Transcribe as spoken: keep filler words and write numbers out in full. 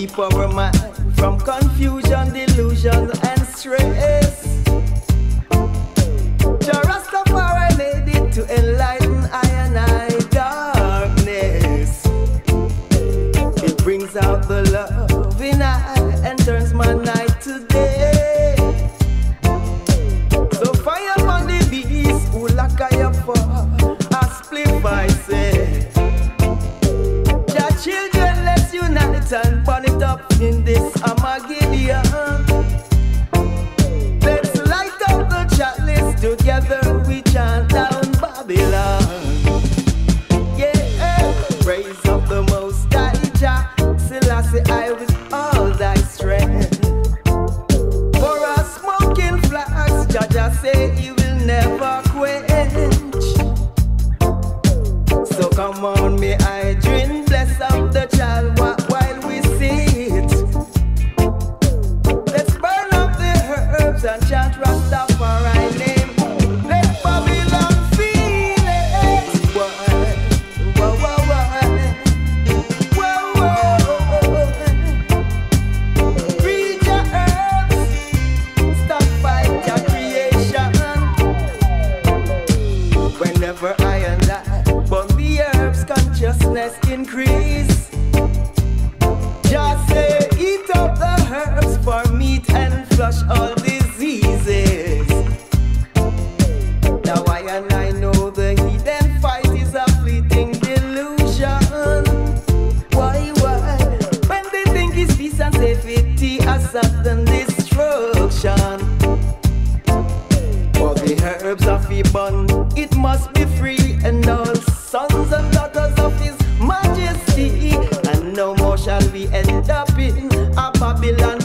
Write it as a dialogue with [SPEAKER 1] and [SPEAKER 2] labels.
[SPEAKER 1] keep our mind from confusion, delusion, and stress. Jah Rastafari made it to enlighten I and I darkness. It brings out the love in I and turns my night to day. So fire on the beast, who lack I for a split I say. Jah children, let's unite and burn it up in this Armageddon. Let's light up the chalice, together we chant down Babylon. Yeah, praise of the Most High Jah, Selassie I with all thy strength. For a smoking flax, Jah Jah say he will never quench. So come on, me I drink, bless up the child while we sit. Let's burn up the herbs and chant Rastafari name. Let Babylon feel it. Whoa, whoa, whoa, whoa, whoa. Read your herbs, stop fight your creation. Whenever I and I burn the herbs, consciousness increase. Just say, eat up the herbs for meat and flush all diseases. Now I and I know the hidden fight is a fleeting delusion. Why, why? When they think it's peace and safety, a sudden destruction. For the herbs of Ibon, it must be free, and all sons and daughters of His Majesty. And no more shall we end up in a Babylon